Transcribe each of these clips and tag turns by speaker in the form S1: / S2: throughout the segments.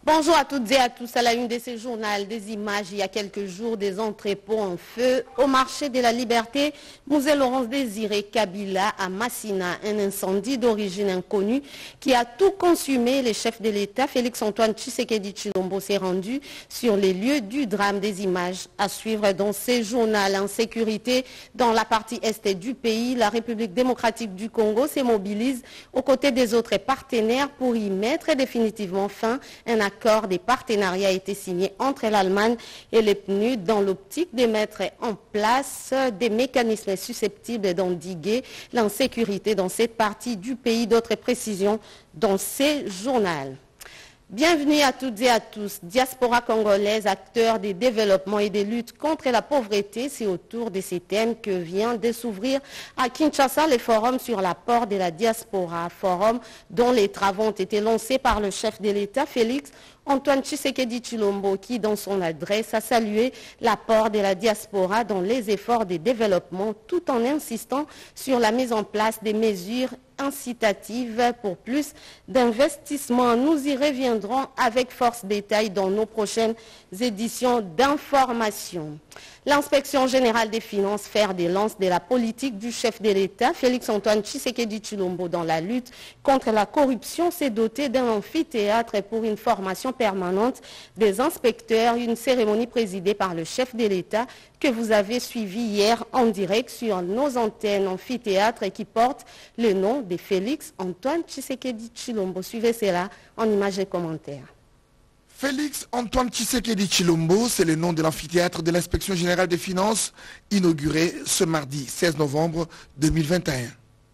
S1: Bonjour à toutes et à tous. À la une de ce journal, des images il y a quelques jours, des entrepôts en feu au marché de la Liberté. Musée Laurence Désiré Kabila à Massina, un incendie d'origine inconnue qui a tout consumé. Le chef de l'État, Félix-Antoine Tshisekedi Tshilombo, s'est rendu sur les lieux du drame. Des images à suivre dans ce journal. En sécurité dans la partie est du pays, la République démocratique du Congo se mobilise aux côtés des autres partenaires pour y mettre définitivement fin. Un accord des partenariats a été signé entre l'Allemagne et les PNUD dans l'optique de mettre en place des mécanismes susceptibles d'endiguer l'insécurité dans cette partie du pays. D'autres précisions dans ces journaux. Bienvenue à toutes et à tous. Diaspora congolaise, acteur des développements et des luttes contre la pauvreté, c'est autour de ces thèmes que vient de s'ouvrir à Kinshasa le forum sur l'apport de la diaspora. Forum dont les travaux ont été lancés par le chef de l'État, Félix-Antoine Tshisekedi Tshilombo, qui dans son adresse a salué l'apport de la diaspora dans les efforts de développement tout en insistant sur la mise en place des mesures incitative pour plus d'investissement. Nous y reviendrons avec force détail dans nos prochaines éditions d'information. L'inspection générale des finances, fer de lance de la politique du chef de l'État, Félix-Antoine Tshisekedi Tshilombo, dans la lutte contre la corruption, s'est dotée d'un amphithéâtre pour une formation permanente des inspecteurs, une cérémonie présidée par le chef de l'État que vous avez suivi hier en direct sur nos antennes. Amphithéâtre qui porte le nom de Félix-Antoine Tshisekedi Tshilombo. Suivez cela en images et commentaires.
S2: Félix-Antoine Tshisekedi Tshilombo, c'est le nom de l'amphithéâtre de l'inspection générale des finances, inauguré ce mardi 16 novembre 2021.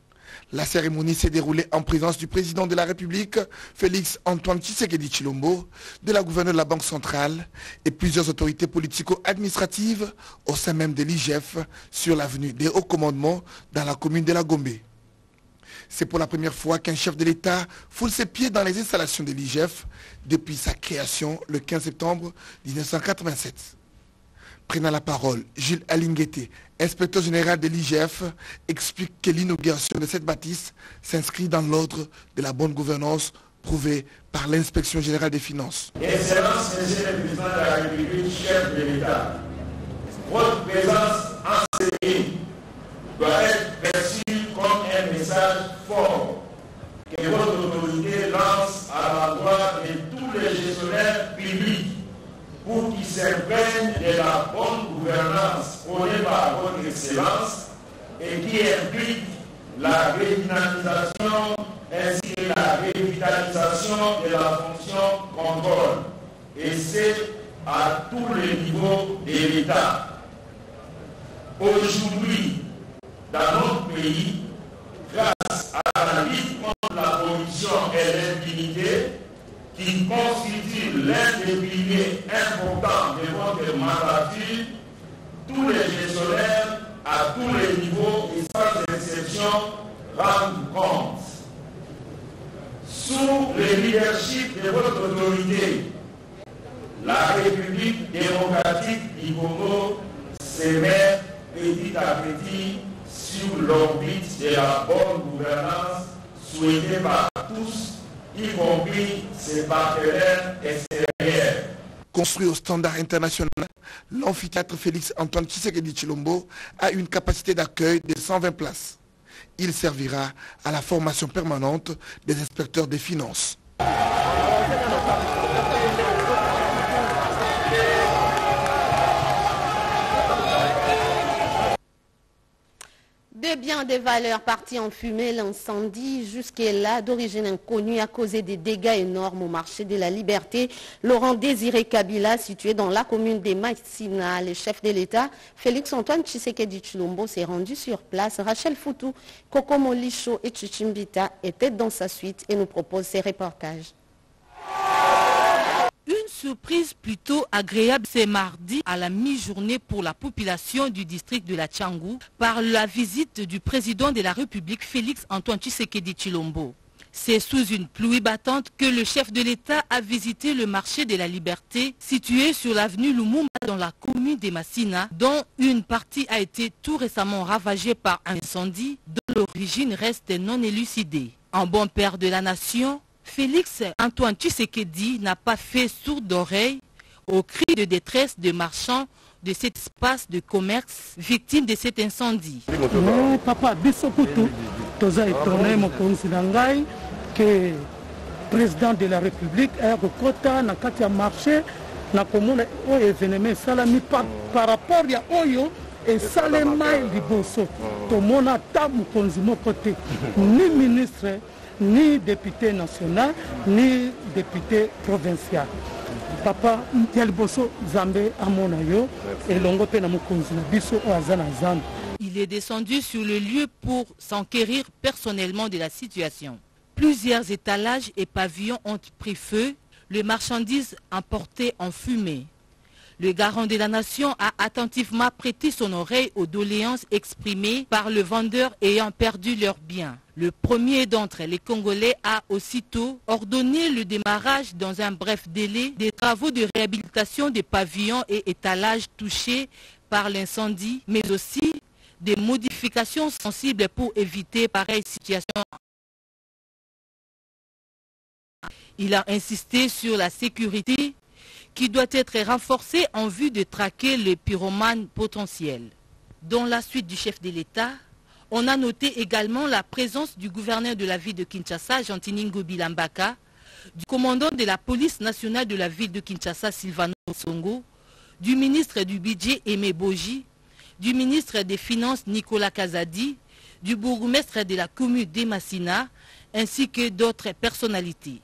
S2: La cérémonie s'est déroulée en présence du président de la République, Félix-Antoine Tshisekedi Tshilombo, de la gouverneure de la Banque centrale et plusieurs autorités politico-administratives au sein même de l'IGF sur l'avenue des Hauts Commandements dans la commune de la Gombe. C'est pour la première fois qu'un chef de l'État foule ses pieds dans les installations de l'IGF depuis sa création le 15 septembre 1987. Prenant la parole, Gilles Alinguete, inspecteur général de l'IGF, explique que l'inauguration de cette bâtisse s'inscrit dans l'ordre de la bonne gouvernance prouvée par l'inspection générale des finances.
S3: Excellence, Monsieur le Président de la République, chef de l'État, votre présence enseignée doit être perçue comme un message fort que votre autorité lance à l'endroit de tous les gestionnaires publics pour qu'ils s'imprègnent de la bonne gouvernance prônée par votre excellence et qui implique la redynamisation ainsi que la revitalisation de la fonction contrôle, et c'est à tous les niveaux de l'État. Aujourd'hui, dans notre pays, grâce à la lutte contre la corruption et l'impunité, qui constitue l'un des piliers importants de votre mandature, tous les gestionnaires à tous les niveaux et sans exception rendent compte. Sous le leadership de votre autorité, la République démocratique du Congo s'émet petit à petit sur l'orbite de la bonne gouvernance souhaitée par tous, y compris ses partenaires extérieurs.
S2: Construit au standard international, l'amphithéâtre Félix-Antoine Tshisekedi Tshilombo a une capacité d'accueil de 120 places. Il servira à la formation permanente des inspecteurs des finances.
S1: Des biens de valeur partis en fumée, l'incendie jusque-là d'origine inconnue a causé des dégâts énormes au marché de la Liberté. Laurent Désiré Kabila, situé dans la commune de Massina, le chef de l'État, Félix-Antoine Tshisekedi Tshilombo, s'est rendu sur place. Rachel Foutou, Koko Molicho et Chichimbita étaient dans sa suite et nous proposent ces reportages.
S4: Une surprise plutôt agréable ce mardi à la mi-journée pour la population du district de la Tchangou par la visite du président de la République Félix-Antoine Tshisekedi Tshilombo. C'est sous une pluie battante que le chef de l'État a visité le marché de la Liberté situé sur l'avenue Lumumba dans la commune de Massina, dont une partie a été tout récemment ravagée par un incendie dont l'origine reste non élucidée. En bon père de la nation, Félix Antoine Tshisekedi n'a pas fait sourde oreille aux cris de détresse des marchands de cet espace de commerce victime de cet incendie.
S5: Papa, Bissokutu, toza étonné mokonzi na ngai que président de la République a rekota na kati ya marché na komona oyo événement salami par rapport ya oyo et salema liboso tomona ta mokonzi moko te ni ministre ni député national ni député provincial. Papa Yaliboso Zambe amona yo elongo pe na mokonzi na biso azana zana.
S4: Il est descendu sur le lieu pour s'enquérir personnellement de la situation. Plusieurs étalages et pavillons ont pris feu, les marchandises emportées en fumée. Le garant de la nation a attentivement prêté son oreille aux doléances exprimées par le vendeur ayant perdu leurs biens. Le premier d'entre les Congolais a aussitôt ordonné le démarrage dans un bref délai des travaux de réhabilitation des pavillons et étalages touchés par l'incendie, mais aussi des modifications sensibles pour éviter pareille situation. Il a insisté sur la sécurité qui doit être renforcée en vue de traquer les pyromanes potentiels. Dans la suite du chef de l'État, on a noté également la présence du gouverneur de la ville de Kinshasa, Jean-Tiningo Bilambaka, du commandant de la police nationale de la ville de Kinshasa, Sylvano Songo, du ministre du budget, Aimé Boji, du ministre des Finances, Nicolas Kazadi, du bourgmestre de la commune d'Emassina, ainsi que d'autres personnalités.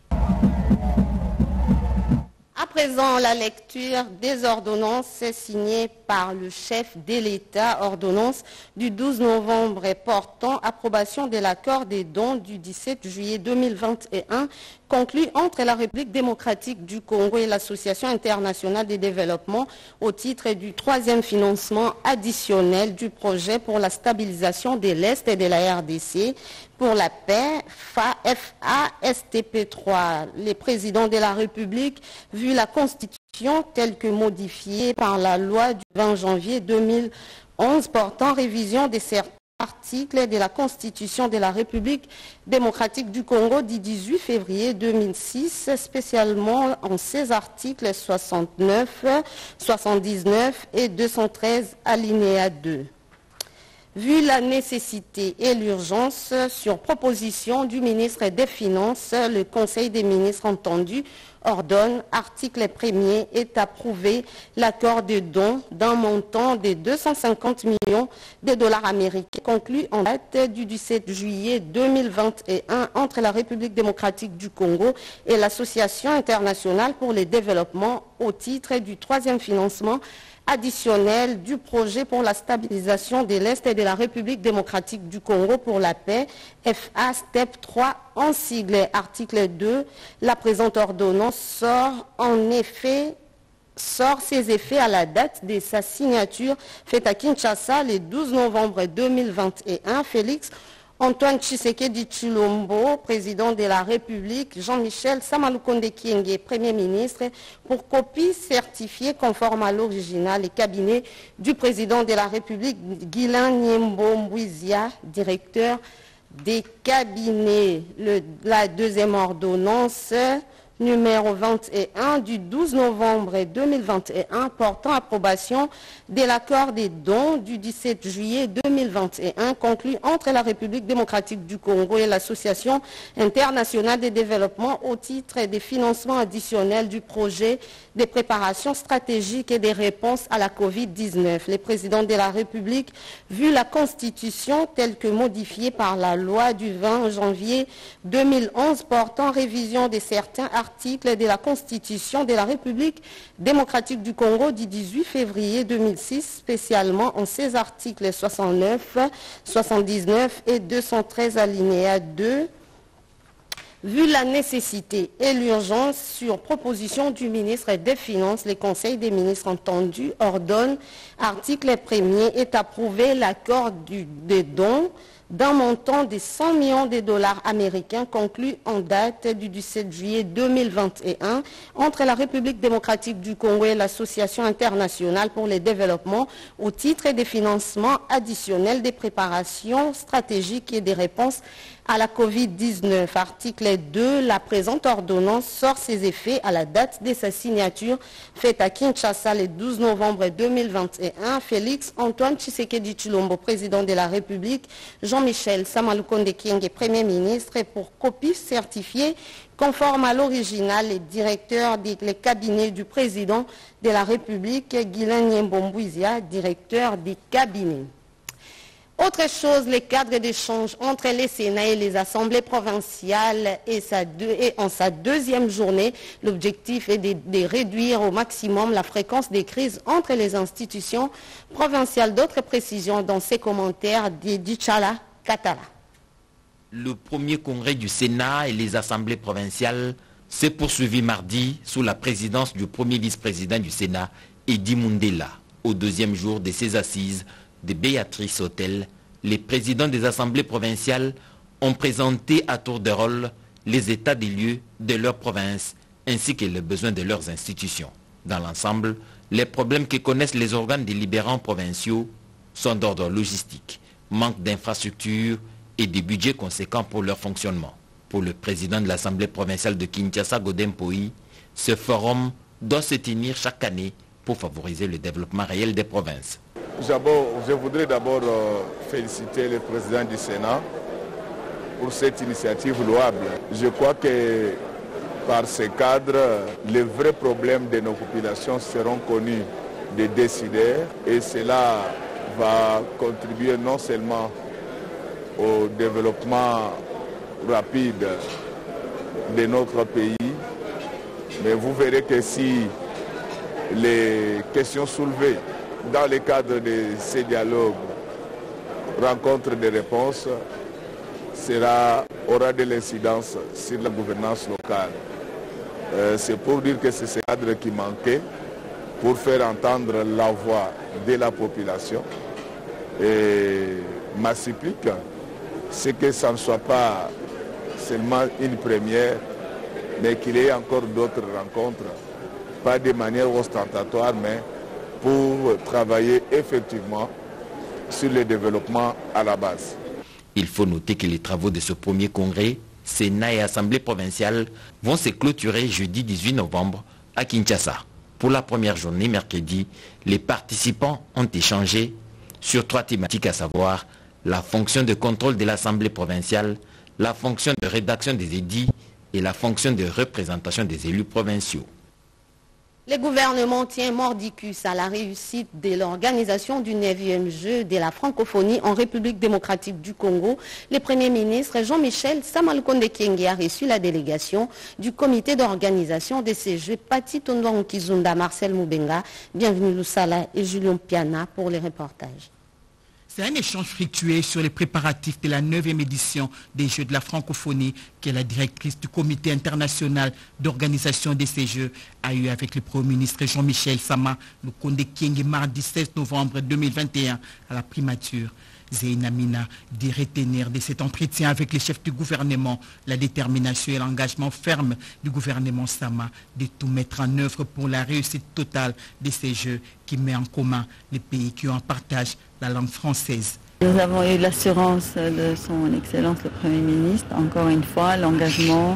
S1: À présent, la lecture des ordonnances signées par le chef de l'État, ordonnance du 12 novembre portant approbation de l'accord des dons du 17 juillet 2021 conclu entre la République démocratique du Congo et l'Association internationale de développement au titre du 3e financement additionnel du projet pour la stabilisation de l'Est et de la RDC pour la paix, FASTP3. Les présidents de la République, vu la Constitution telle que modifiée par la loi du 20 janvier 2011 portant révision de certains articles de la Constitution de la République démocratique du Congo du 18 février 2006, spécialement en ses articles 69, 79 et 213 alinéa 2. Vu la nécessité et l'urgence, sur proposition du ministre des Finances, le Conseil des ministres entendu ordonne, article 1er, est approuvé l'accord de don d'un montant de 250 millions de dollars américains conclu en date du 17 juillet 2021 entre la République démocratique du Congo et l'Association internationale pour le développement au titre du 3e financement additionnel du projet pour la stabilisation de l'Est et de la République démocratique du Congo pour la paix, FASTP3 en sigle. Article 2, la présente ordonnance sort ses effets à la date de sa signature faite à Kinshasa le 12 novembre 2021. Félix Antoine Tshisekedi Tshilombo, président de la République, Jean-Michel Samalukonde Kyenge, Premier ministre, pour copie certifiée conforme à l'original, les cabinets du président de la République, Guilain Nyembo Mbouizia, directeur des cabinets. La deuxième ordonnance numéro 21 du 12 novembre 2021 portant approbation de l'accord des dons du 17 juillet 2021 conclu entre la République démocratique du Congo et l'Association internationale de développement au titre des financements additionnels du projet de préparation stratégique et des réponses à la Covid-19. Les présidents de la République, vu la Constitution telle que modifiée par la loi du 20 janvier 2011 portant révision de certains articles de la Constitution de la République démocratique du Congo du 18 février 2006, spécialement en ses articles 69, 79 et 213 alinéa 2, vu la nécessité et l'urgence, sur proposition du ministre des Finances, les conseils des ministres entendus ordonnent, article 1er, est approuvé l'accord des dons d'un montant de 100 millions de dollars américains conclu en date du 17 juillet 2021 entre la République démocratique du Congo et l'Association internationale pour le développement au titre des financements additionnels des préparations stratégiques et des réponses à la Covid-19. Article 2, la présente ordonnance sort ses effets à la date de sa signature faite à Kinshasa le 12 novembre 2021. Félix Antoine Tshisekedi Tshilombo, président de la République, Jean-Michel Samalukonde Kyenge, Premier ministre, et pour copie certifiée conforme à l'original, les directeurs des cabinets du président de la République, Guilain Nyembombouizia, directeur des cabinets. Autre chose, les cadres d'échange entre les Sénats et les assemblées provinciales et en sa deuxième journée, l'objectif est de réduire au maximum la fréquence des crises entre les institutions provinciales. D'autres précisions dans ces commentaires d'Ichala Katala.
S6: Le premier congrès du Sénat et les assemblées provinciales s'est poursuivi mardi sous la présidence du premier vice-président du Sénat, Edi Mundela. Au deuxième jour de ses assises de Béatrice Hôtel, les présidents des assemblées provinciales ont présenté à tour de rôle les états des lieux de leur province ainsi que les besoins de leurs institutions. Dans l'ensemble, les problèmes que connaissent les organes délibérants provinciaux sont d'ordre logistique, manque d'infrastructures et de budgets conséquents pour leur fonctionnement. Pour le président de l'Assemblée provinciale de Kinshasa, Godem Poi, ce forum doit se tenir chaque année pour favoriser le développement réel des provinces.
S3: Je voudrais d'abord féliciter le président du Sénat pour cette initiative louable. Je crois que par ce cadre, les vrais problèmes de nos populations seront connus des décideurs et cela va contribuer non seulement au développement rapide de notre pays, mais vous verrez que si les questions soulevées dans le cadre de ces dialogues rencontrent des réponses, aura de l'incidence sur la gouvernance locale. C'est pour dire que c'est ce cadre qui manquait pour faire entendre la voix de la population. Et ma supplique, c'est que ça ne soit pas seulement une première, mais qu'il y ait encore d'autres rencontres, pas de manière ostentatoire, mais pour travailler effectivement sur le développement à la base.
S6: Il faut noter que les travaux de ce premier congrès, Sénat et Assemblée provinciale, vont se clôturer jeudi 18 novembre à Kinshasa. Pour la première journée, mercredi, les participants ont échangé sur 3 thématiques, à savoir la fonction de contrôle de l'Assemblée provinciale, la fonction de rédaction des édits et la fonction de représentation des élus provinciaux.
S1: Le gouvernement tient mordicus à la réussite de l'organisation du 9e jeu de la francophonie en République démocratique du Congo. Le Premier ministre Jean-Michel Samalukonde Kyenge a reçu la délégation du comité d'organisation de ces jeux, Pati Tondong Kizunda, Marcel Moubenga, Bienvenue Loussala et Julien Piana pour les reportages.
S7: C'est un échange fructueux sur les préparatifs de la 9e édition des Jeux de la francophonie que la directrice du comité international d'organisation de ces Jeux a eu avec le Premier ministre Jean-Michel Samalukonde Kyenge mardi 16 novembre 2021 à la primature. Zéinamina dit retenir de cet entretien avec les chefs du gouvernement la détermination et l'engagement ferme du gouvernement Sama de tout mettre en œuvre pour la réussite totale de ces Jeux qui met en commun les pays qui ont en partage la langue française.
S8: Nous avons eu l'assurance de son Excellence le Premier ministre, encore une fois l'engagement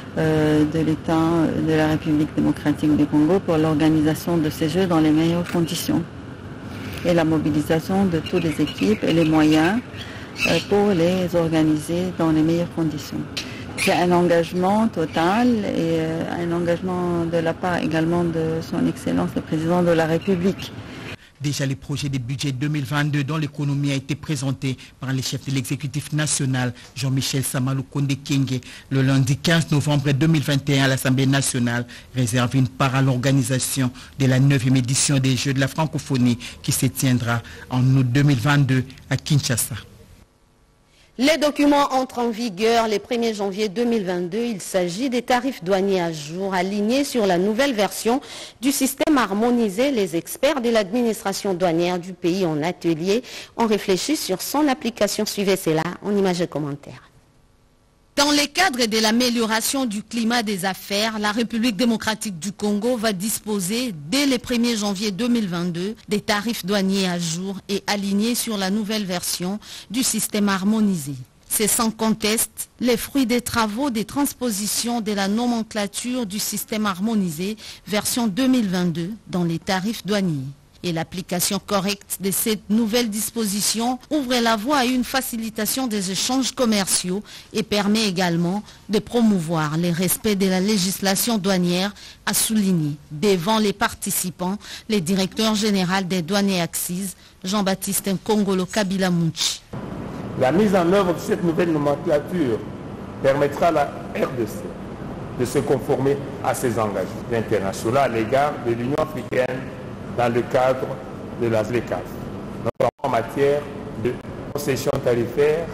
S8: de l'État de la République démocratique du Congo pour l'organisation de ces Jeux dans les meilleures conditions et la mobilisation de toutes les équipes et les moyens pour les organiser dans les meilleures conditions. C'est un engagement total et un engagement de la part également de son Excellence le Président de la République.
S7: Déjà, les projets de budget 2022 dont l'économie a été présenté par le chef de l'exécutif national, Jean-Michel Samalukonde Kyenge, le lundi 15 novembre 2021 à l'Assemblée nationale, réserve une part à l'organisation de la 9e édition des Jeux de la francophonie qui se tiendra en août 2022 à Kinshasa.
S1: Les documents entrent en vigueur le 1er janvier 2022. Il s'agit des tarifs douaniers à jour alignés sur la nouvelle version du système harmonisé. Les experts de l'administration douanière du pays en atelier ont réfléchi sur son application. Suivez cela en images et commentaires. Dans le cadre de l'amélioration du climat des affaires, la République démocratique du Congo va disposer dès le 1er janvier 2022 des tarifs douaniers à jour et alignés sur la nouvelle version du système harmonisé. C'est sans conteste les fruits des travaux de transposition de la nomenclature du système harmonisé version 2022 dans les tarifs douaniers. Et l'application correcte de cette nouvelle disposition ouvre la voie à une facilitation des échanges commerciaux et permet également de promouvoir le respect de la législation douanière, a souligné devant les participants le directeur général des douanes et accises, Jean-Baptiste Nkongolo Kabila Munchi.
S3: La mise en œuvre de cette nouvelle nomenclature permettra à la RDC de se conformer à ses engagements internationaux à l'égard de l'Union africaine dans le cadre de la ZLECAf, notamment en matière de concessions tarifaires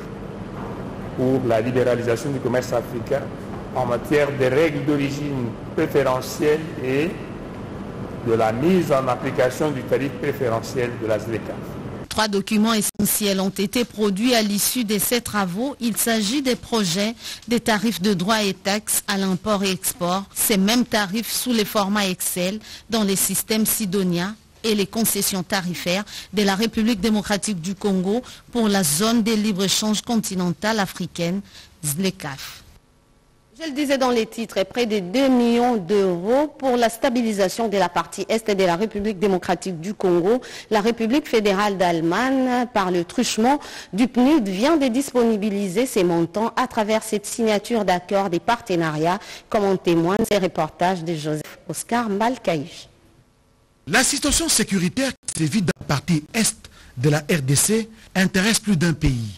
S3: pour la libéralisation du commerce africain, en matière des règles d'origine préférentielle et de la mise en application du tarif préférentiel de la ZLECAf.
S1: 3 documents essentiels ont été produits à l'issue de ces travaux. Il s'agit des projets des tarifs de droits et taxes à l'import et export, ces mêmes tarifs sous les formats Excel dans les systèmes Sidonia et les concessions tarifaires de la République démocratique du Congo pour la zone de libre-échange continentale africaine, ZLECAf. Je le disais dans les titres, près de 2 millions d'euros pour la stabilisation de la partie est de la République démocratique du Congo. La République fédérale d'Allemagne, par le truchement du PNUD, vient de disponibiliser ces montants à travers cette signature d'accord des partenariats, comme en témoignent ces reportages de Joseph Oscar Malkaïch.
S2: La situation sécuritaire qui sévit dans la partie est de la RDC intéresse plus d'un pays.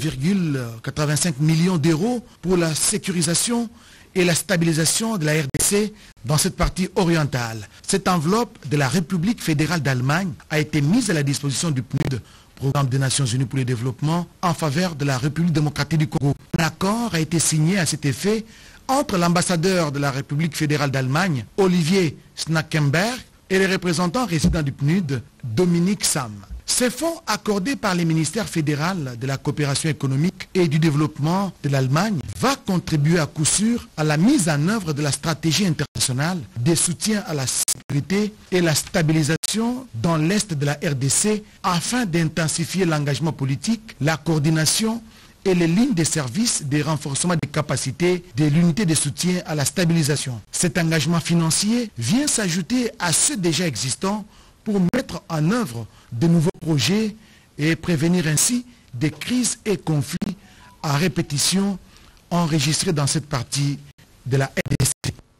S2: 2,85 millions d'euros pour la sécurisation et la stabilisation de la RDC dans cette partie orientale. Cette enveloppe de la République fédérale d'Allemagne a été mise à la disposition du PNUD, Programme des Nations Unies pour le développement, en faveur de la République démocratique du Congo. Un accord a été signé à cet effet entre l'ambassadeur de la République fédérale d'Allemagne, Olivier Snackenberg, et les représentants résidents du PNUD, Dominique Sam. Ces fonds accordés par le ministère fédéral de la coopération économique et du développement de l'Allemagne va contribuer à coup sûr à la mise en œuvre de la stratégie internationale de soutien à la sécurité et la stabilisation dans l'est de la RDC afin d'intensifier l'engagement politique, la coordination et les lignes de service des renforcements des capacités de l'unité de soutien à la stabilisation. Cet engagement financier vient s'ajouter à ceux déjà existants pour mettre en œuvre de nouveaux projets et prévenir ainsi des crises et conflits à répétition enregistrés dans cette partie de la RDC.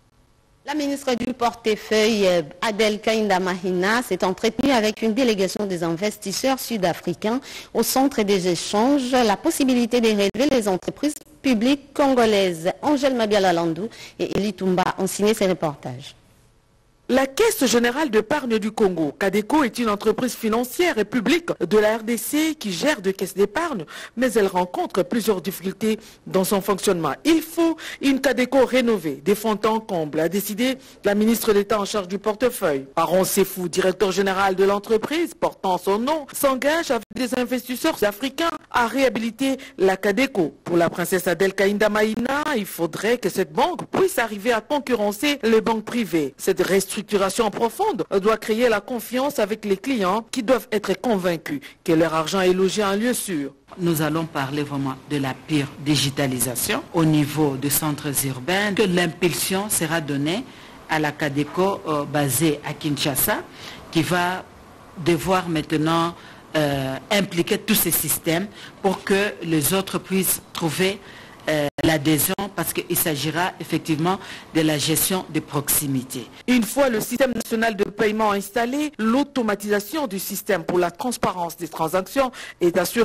S1: La ministre du portefeuille, Adel Kainda Mahina, s'est entretenue avec une délégation des investisseurs sud-africains au centre des échanges. La possibilité de relever les entreprises publiques congolaises. Angèle Mabiala-Landou et Eli Toumba ont signé ces reportages.
S9: La Caisse générale d'épargne du Congo, Cadeco, est une entreprise financière et publique de la RDC qui gère des caisses d'épargne, mais elle rencontre plusieurs difficultés dans son fonctionnement. Il faut une Cadeco rénovée, des fonds en comble, a décidé la ministre d'État en charge du portefeuille. Aaron Sefou, directeur général de l'entreprise, portant son nom, s'engage avec des investisseurs africains à réhabiliter la Cadeco. Pour la princesse Adel Kainda Mahina, il faudrait que cette banque puisse arriver à concurrencer les banques privées. Cette structuration profonde doit créer la confiance avec les clients qui doivent être convaincus que leur argent est logé en un lieu sûr.
S10: Nous allons parler vraiment de la pire digitalisation au niveau des centres urbains, que l'impulsion sera donnée à la Cadeco basée à Kinshasa, qui va devoir maintenant impliquer tous ces systèmes pour que les autres puissent trouver l'adhésion, parce qu'il s'agira effectivement de la gestion de proximité.
S9: Une fois le système national de paiement installé, l'automatisation du système pour la transparence des transactions est assurée.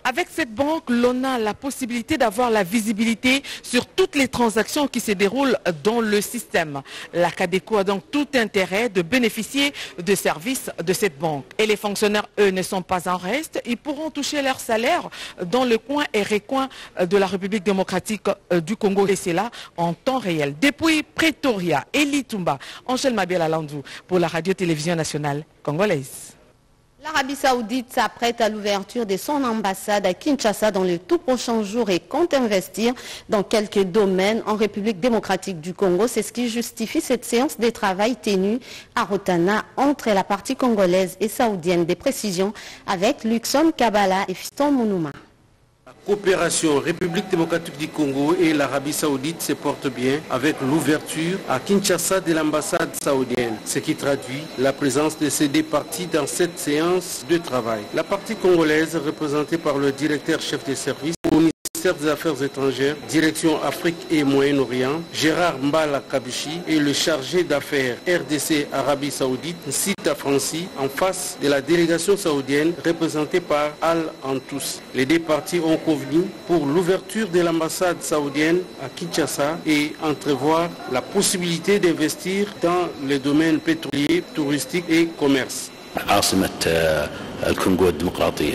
S9: Avec cette banque, l'on a la possibilité d'avoir la visibilité sur toutes les transactions qui se déroulent dans le système. La CADECO a donc tout intérêt de bénéficier des services de cette banque. Et les fonctionnaires, eux, ne sont pas en reste. Ils pourront toucher leur salaire dans le coin et recoin de la République démocratique du Congo. Et c'est là en temps réel. Depuis Pretoria, Eli Tumba, Angèle Mabiela Landou pour la radio-télévision nationale congolaise.
S1: L'Arabie Saoudite s'apprête à l'ouverture de son ambassade à Kinshasa dans les tout prochains jours et compte investir dans quelques domaines en République démocratique du Congo. C'est ce qui justifie cette séance de travail tenue à Rotana entre la partie congolaise et saoudienne. Des précisions avec Luxon Kabala et Fiston Mounouma.
S11: La coopération République démocratique du Congo et l'Arabie Saoudite se porte bien avec l'ouverture à Kinshasa de l'ambassade saoudienne, ce qui traduit la présence de ces deux parties dans cette séance de travail. La partie congolaise, représentée par le directeur chef des services au ministère des Affaires étrangères, direction Afrique et Moyen-Orient, Gérard Mbala Kabichi, et le chargé d'affaires RDC Arabie Saoudite, Sita Franci, en face de la délégation saoudienne représentée par Al Antous. Les deux parties ont convenu pour l'ouverture de l'ambassade saoudienne à Kinshasa et entrevoir la possibilité d'investir dans les domaines pétroliers, touristiques et commerce.
S12: عاصمة الكونغو الديمقراطية.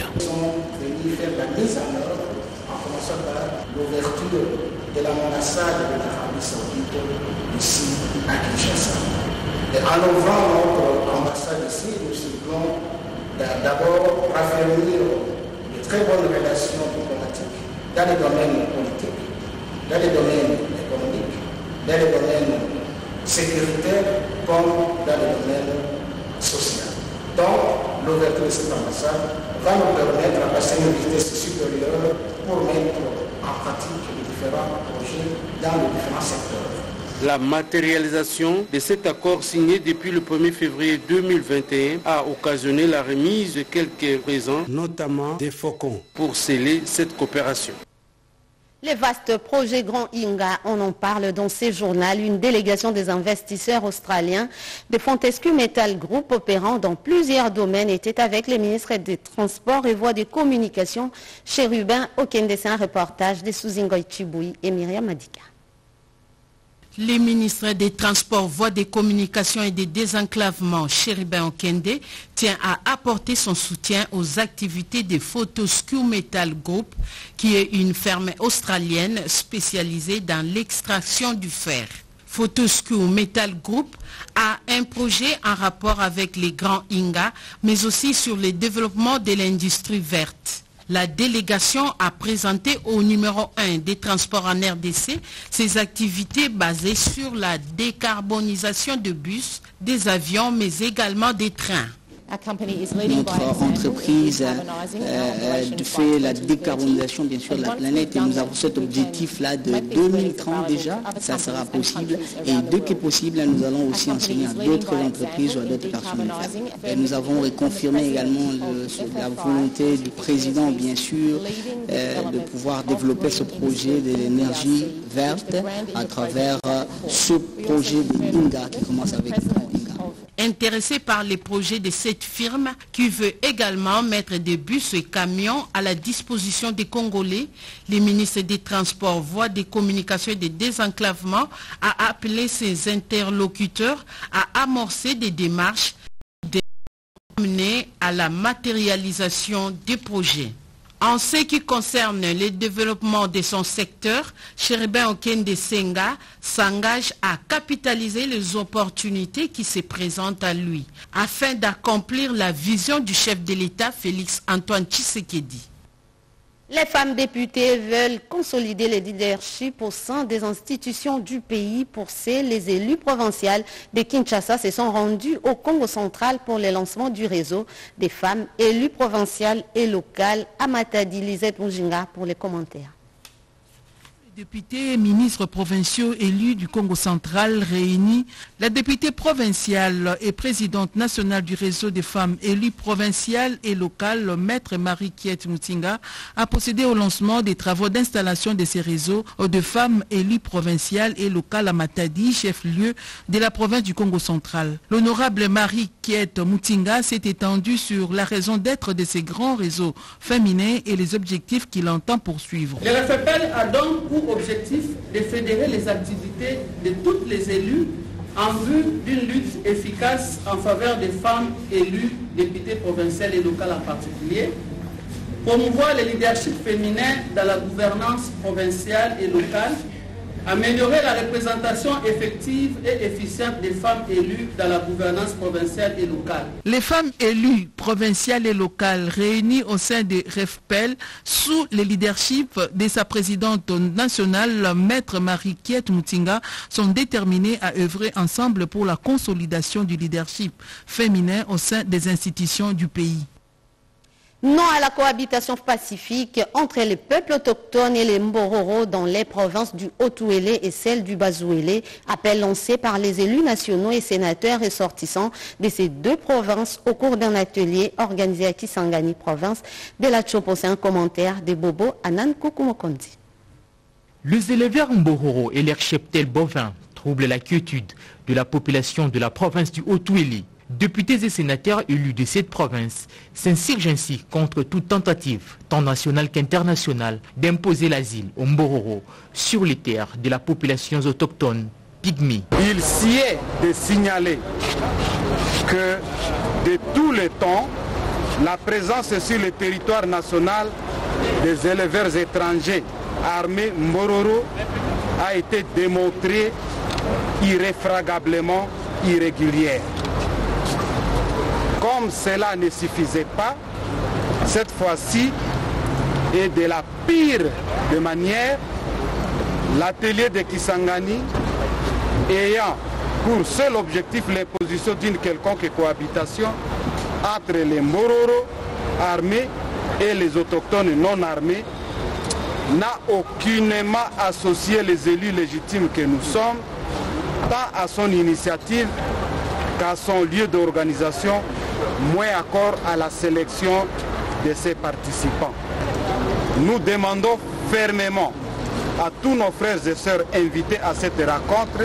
S13: L'ouverture de l'ambassade de l'Arabie Saoudite ici à Kinshasa. Et en ouvrant notre ambassade ici, nous ciblons d'abord raffermir de très bonnes relations diplomatiques dans les domaines politiques, dans les domaines économiques, dans les domaines sécuritaires comme dans les domaines sociaux. Donc, l'ouverture de cette ambassade va nous permettre à passer une vitesse supérieure pour mettre en pratique les différents projets dans les différents secteurs.
S11: La matérialisation de cet accord signé depuis le 1er février 2021 a occasionné la remise de quelques présents, notamment des faucons, pour sceller cette coopération.
S1: Les vastes projets Grand Inga, on en parle dans ce journal. Une délégation des investisseurs australiens de Fortescue Metal Group opérant dans plusieurs domaines était avec les ministres des Transports et Voies de Communication chez Ruben Okende. C'est un reportage de Souzingoy Chiboui et Myriam Madika.
S7: Les ministres des Transports, Voies des Communications et des Désenclavements, Chérubin Okende, tient à apporter son soutien aux activités de Fortescue Metal Group, qui est une ferme australienne spécialisée dans l'extraction du fer. Fortescue Metal Group a un projet en rapport avec les Grands Inga, mais aussi sur le développement de l'industrie verte. La délégation a présenté au numéro 1 des transports en RDC ses activités basées sur la décarbonisation de bus, des avions, mais également des trains.
S14: Notre entreprise fait la décarbonisation bien sûr de la planète et nous avons cet objectif-là de 2030 déjà, ça sera possible et dès que possible nous allons aussi enseigner à d'autres entreprises ou à d'autres personnes. Et nous avons reconfirmé également la volonté du président bien sûr de pouvoir développer ce projet de l'énergie verte à travers ce projet de Inga qui commence avec Inga.
S7: Intéressé par les projets de cette firme qui veut également mettre des bus et camions à la disposition des Congolais, le ministre des Transports, Voies des Communications et des Désenclavements a appelé ses interlocuteurs à amorcer des démarches menées à la matérialisation des projets. En ce qui concerne le développement de son secteur, Chérubin Okende Senga s'engage à capitaliser les opportunités qui se présentent à lui, afin d'accomplir la vision du chef de l'État Félix Antoine Tshisekedi.
S1: Les femmes députées veulent consolider le leadership au sein des institutions du pays. Pour ces, les élus provinciaux de Kinshasa se sont rendus au Congo central pour le lancement du réseau des femmes élues provinciales et locales. Amatadi Lisette Mujinga pour les commentaires.
S7: Députés et ministres provinciaux élus du Congo central réunis, la députée provinciale et présidente nationale du réseau des femmes élues provinciales et locales, Maître Marie-Kiet Mutinga, a procédé au lancement des travaux d'installation de ces réseaux de femmes élues provinciales et locales à Matadi, chef-lieu de la province du Congo central. L'honorable Marie-Kiet Mutinga s'est étendue sur la raison d'être de ces grands réseaux féminins et les objectifs qu'il entend poursuivre.
S15: Le RFPL a donc pour objectif de fédérer les activités de toutes les élus en vue d'une lutte efficace en faveur des femmes élues, députées provinciales et locales en particulier, promouvoir le leadership féminin dans la gouvernance provinciale et locale, améliorer la représentation effective et efficiente des femmes élues dans la gouvernance provinciale et locale.
S7: Les femmes élues provinciales et locales réunies au sein de RFPL sous le leadership de sa présidente nationale, Maître Marie-Kiet Mutinga, sont déterminées à œuvrer ensemble pour la consolidation du leadership féminin au sein des institutions du pays.
S1: Non à la cohabitation pacifique entre les peuples autochtones et les Mbororo dans les provinces du Haut-Ouélé et celle du Bas-Ouélé, appel lancé par les élus nationaux et sénateurs ressortissants de ces deux provinces au cours d'un atelier organisé à Kisangani, province de la Tchopo. C'est un commentaire de Bobo Anan Kukumokondi.
S16: Les éleveurs Mbororo et leurs cheptels bovins troublent la quiétude de la population de la province du Haut-Ouélé. Députés et sénateurs élus de cette province s'insurgent ainsi contre toute tentative, tant nationale qu'internationale, d'imposer l'asile aux Mbororo sur les terres de la population autochtone pygmée.
S17: Il sied de signaler que de tous les temps, la présence sur le territoire national des éleveurs étrangers armés Mbororo a été démontrée irréfragablement irrégulière. Comme cela ne suffisait pas, cette fois-ci, et de la pire de manière, l'atelier de Kisangani, ayant pour seul objectif l'imposition d'une quelconque cohabitation entre les Mbororo armés et les autochtones non armés, n'a aucunement associé les élus légitimes que nous sommes, tant à son initiative qu'à son lieu d'organisation, moins encore à la sélection de ses participants. Nous demandons fermement à tous nos frères et sœurs invités à cette rencontre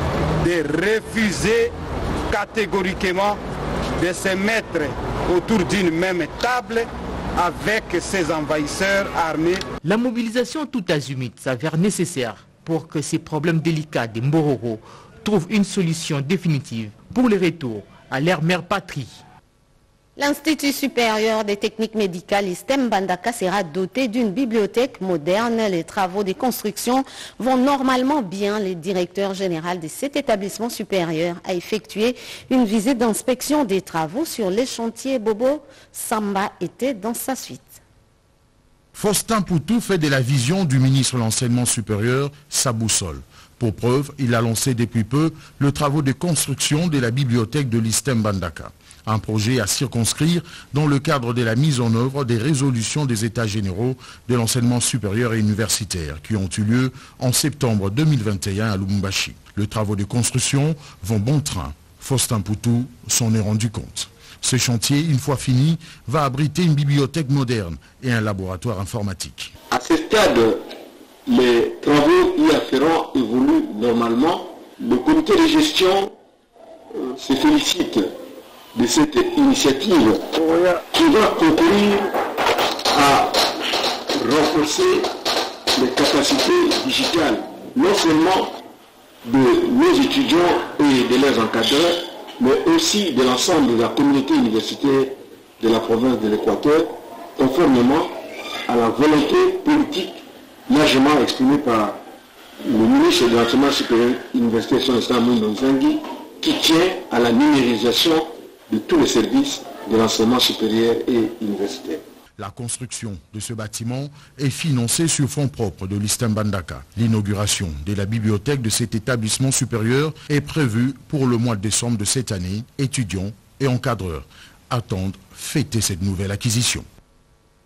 S17: de refuser catégoriquement de se mettre autour d'une même table avec ces envahisseurs armés.
S16: La mobilisation tout azimut s'avère nécessaire pour que ces problèmes délicats des Mbororo trouvent une solution définitive pour le retour à leur mère patrie.
S1: L'Institut supérieur des techniques médicales ISTEM Bandaka sera doté d'une bibliothèque moderne. Les travaux de construction vont normalement bien. Le directeur général de cet établissement supérieur a effectué une visite d'inspection des travaux sur les chantiers. Bobo Samba était dans sa suite.
S18: Faustin Poutou fait de la vision du ministre de l'Enseignement supérieur sa boussole. Pour preuve, il a lancé depuis peu le travaux de construction de la bibliothèque de l'ISTEM Bandaka. Un projet à circonscrire dans le cadre de la mise en œuvre des résolutions des États généraux de l'enseignement supérieur et universitaire qui ont eu lieu en septembre 2021 à Lubumbashi. Les travaux de construction vont bon train. Faustin Poutou s'en est rendu compte. Ce chantier, une fois fini, va abriter une bibliothèque moderne et un laboratoire informatique.
S19: À ce stade, les travaux y afférents évoluent normalement. Le comité de gestion se félicite de cette initiative qui va concourir à renforcer les capacités digitales, non seulement de nos étudiants et de leurs encadreurs, mais aussi de l'ensemble de la communauté universitaire de la province de l'Équateur, conformément à la volonté politique largement exprimée par le ministre de l'Enseignement supérieur universitaire Mundo Nzangi, qui tient à la numérisation de tous les services de l'enseignement supérieur et universitaire.
S18: La construction de ce bâtiment est financée sur fonds propres de l'ISTEM Bandaka. L'inauguration de la bibliothèque de cet établissement supérieur est prévue pour le mois de décembre de cette année. Étudiants et encadreurs attendent fêter cette nouvelle acquisition.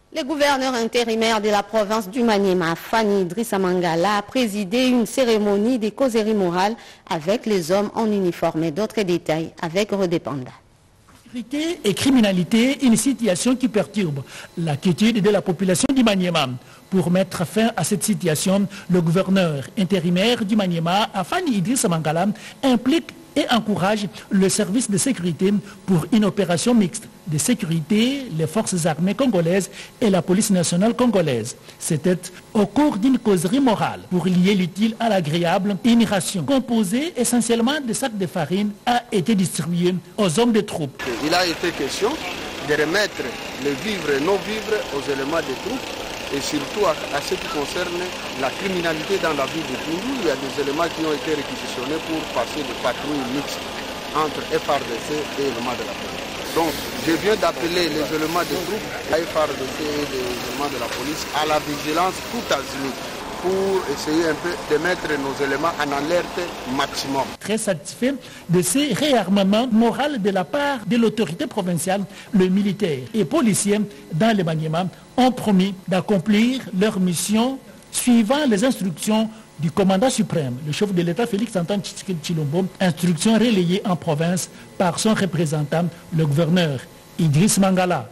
S1: Le gouverneur intérimaire de la province du Maniema, Fanny Idrissa Mangala, a présidé une cérémonie de causerie morale avec les hommes en uniforme et d'autres détails avec Rodépanda.
S5: Sécurité et criminalité, une situation qui perturbe la quiétude de la population du Maniema. Pour mettre fin à cette situation, le gouverneur intérimaire du Maniema, Fanny Idrissa Mangala, implique et encourage le service de sécurité pour une opération mixte de sécurité, les forces armées congolaises et la police nationale congolaise. C'était au cours d'une causerie morale pour lier l'utile à l'agréable. Une ration composée essentiellement de sacs de farine a été distribuée aux hommes de troupes.
S17: Il a été question de remettre les vivres et non-vivres aux éléments des troupes et surtout à ce qui concerne la criminalité dans la ville de Kindu. Il y a des éléments qui ont été réquisitionnés pour passer des patrouilles mixtes entre FARDC et éléments de la police. Donc je viens d'appeler les éléments des troupes, la FARDC et les éléments de la police à la vigilance tout azimut pour essayer un peu de mettre nos éléments en alerte maximum.
S5: Très satisfait de ces réarmements moraux de la part de l'autorité provinciale, le militaire et policiers dans le Maniema ont promis d'accomplir leur mission suivant les instructions du commandant suprême, le chef de l'État Félix Antoine Tshisekedi Tshilombo, instructions relayées en province par son représentant, le gouverneur Idriss Mangala.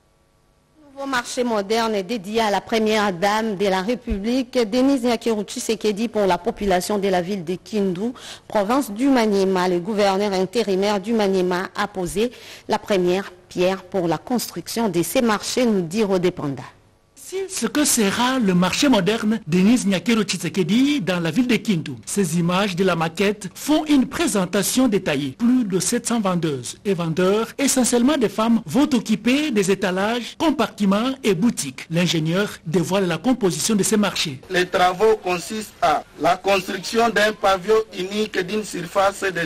S1: Nouveau marché moderne dédié à la première dame de la République, Denise Nyakeru Tshisekedi, pour la population de la ville de Kindu, province du Maniema. Le gouverneur intérimaire du Maniema a posé la première pierre pour la construction de ces marchés, nous dit Rodépanda.
S5: Ce que sera le marché moderne Denise Nyakeru Tshisekedi dans la ville de Kindu. Ces images de la maquette font une présentation détaillée. Plus de 700 vendeuses et vendeurs, essentiellement des femmes, vont occuper des étalages, compartiments et boutiques. L'ingénieur dévoile la composition de ces marchés.
S17: Les travaux consistent à la construction d'un pavillon unique d'une surface de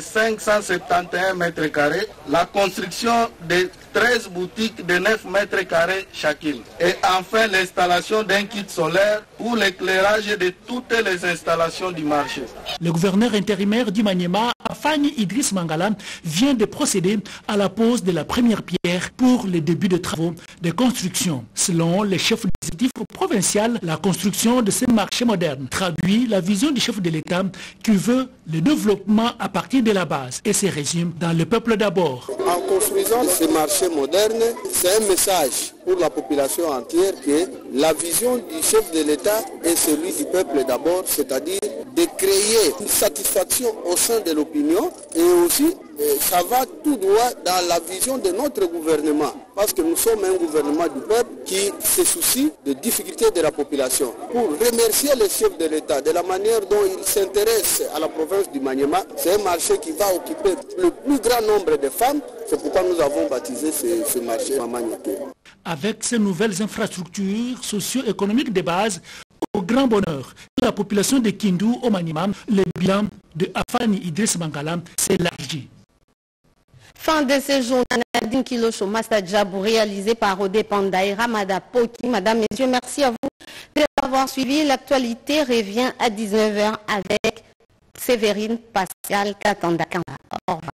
S17: 571 mètres carrés, la construction de 13 boutiques de 9 mètres carrés chacune. Et enfin, l'installation d'un kit solaire pour l'éclairage de toutes les installations du marché.
S5: Le gouverneur intérimaire du Maniema, Fanny Idriss Mangala, vient de procéder à la pose de la première pierre pour le début de travaux de construction. Selon le chef exécutif provincial, la construction de ces marchés modernes traduit la vision du chef de l'État qui veut le développement à partir de la base et se résume dans le peuple d'abord.
S17: En construisant ces marchés modernes, c'est un message pour la population entière que la vision du chef de l'État est celui du peuple d'abord, c'est-à-dire de créer une satisfaction au sein de l'opinion et aussi ça va tout droit dans la vision de notre gouvernement parce que nous sommes un gouvernement du peuple qui se soucie des difficultés de la population. Pour remercier le chef de l'État de la manière dont il s'intéresse à la province du Maniema, c'est un marché qui va occuper le plus grand nombre de femmes. C'est pourquoi nous avons baptisé ce marché Maman Nyakeru.
S5: Avec ces nouvelles infrastructures socio-économiques de base, au grand bonheur de la population de Kindu au Maniema, le bilan de Fanny Idriss Mangala s'élargit.
S1: Fin de ce journal, Nadine Kilosho Master Djabou, réalisé par Rodépanda et Ramada Poki. Madame, Messieurs, merci à vous de l'avoir suivi. L'actualité revient à 19h avec Séverine Pascal Katanda. Au revoir.